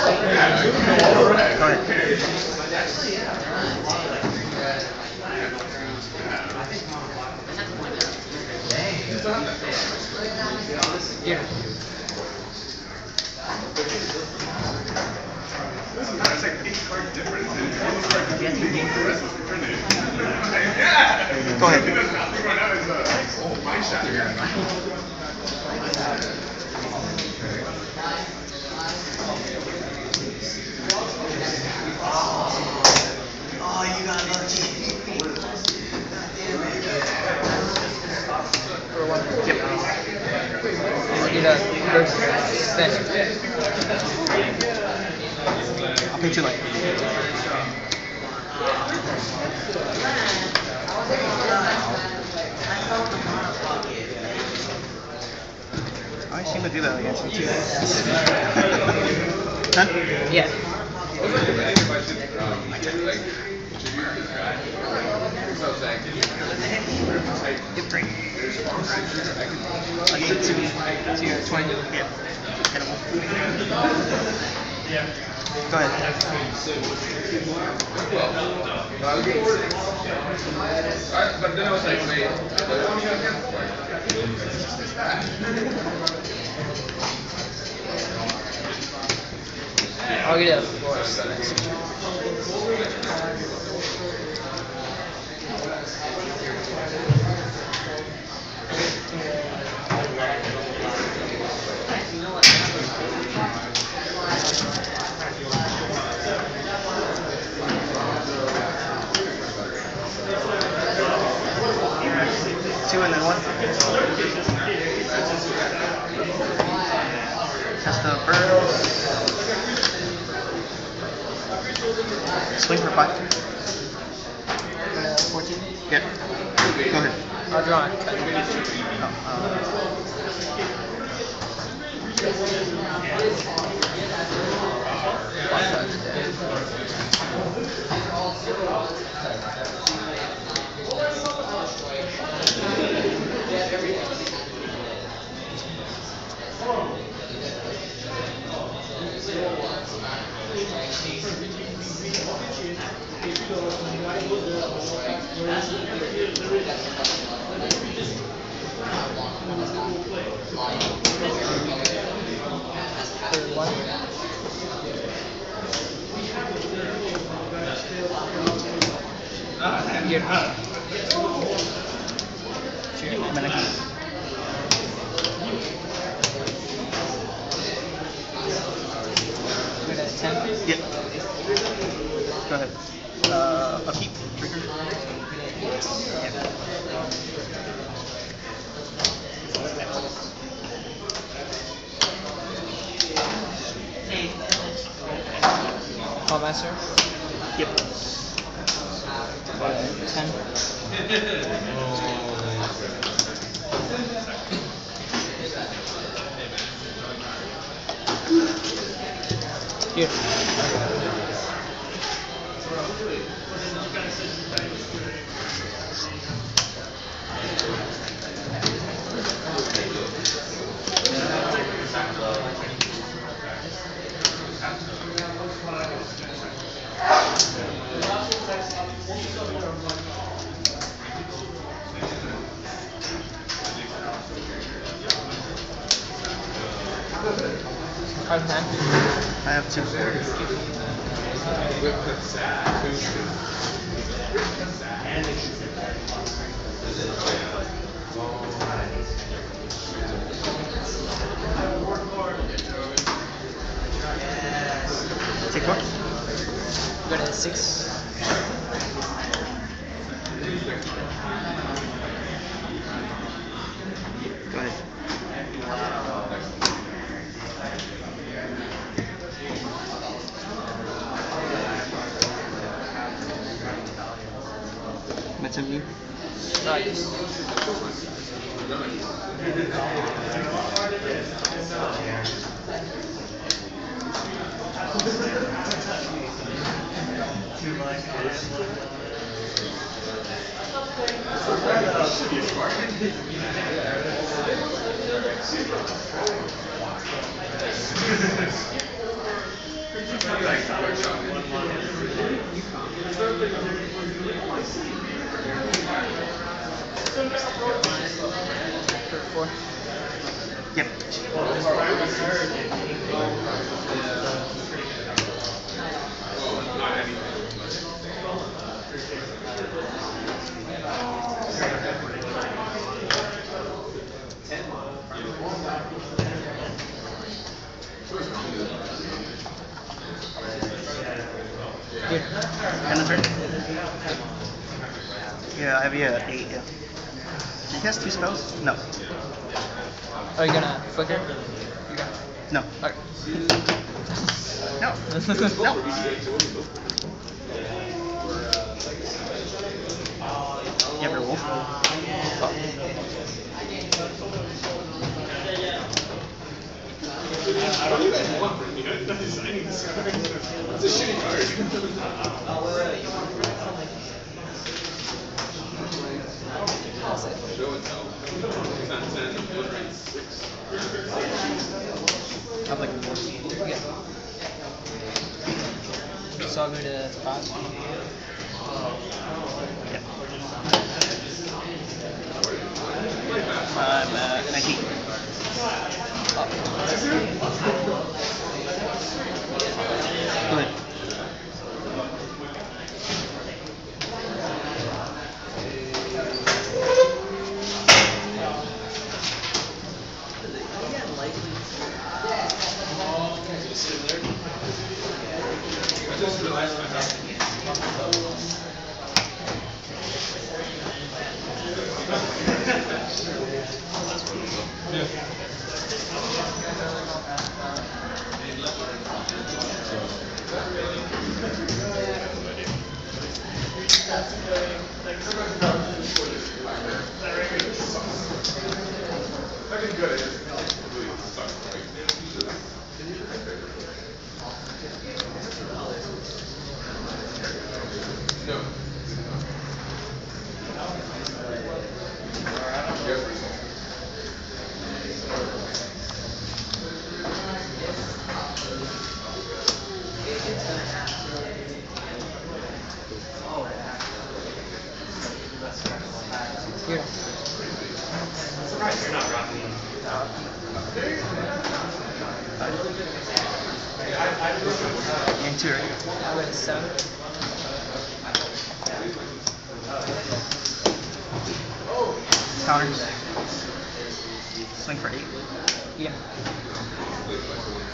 Here. Go ahead. Oh, you got lucky. For one. Yep. You need a first center. I'll pay 2 light. I seem to do that against you too. 10? Yeah. Get free. I'll get 2 to 20. Yeah. Hit him. Go ahead. But then I was like, wait, I'll get a 4. Two and then 1. Test the birds. Swing for 5. 14? Yeah. Go ahead. I'll draw it. Here. Good at 10? Yep. Go ahead. Upkeep. Trigger. Call master? Yep. 10. Here. Card hand. I have 2. Take 1. Good at 6. Go ahead. That's empty. Nice. For 4. Yep. Here. End of turn. Yeah, I have you at 8. Yeah. He has 2 spells? No. Are you gonna flicker? You got it. No. Alright. No. No. You have your wolf? I don't even want from me. I'm not designing this card. It's a shitty card. Show and tell. It's not 10, it's 1 rank 6. I'm like 4. Yeah. So I'll go to 5. Yep. I'm at 19. Good. I just realized my I've been good. I just really suck. No. Here. Surprised you're not rocking. And 2, right? I'll go to 7. Counter. Swing for 8. Yeah.